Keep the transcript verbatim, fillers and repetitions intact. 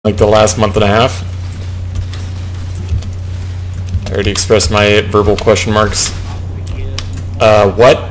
like the last month and a half. I already expressed my verbal question marks. Uh, what?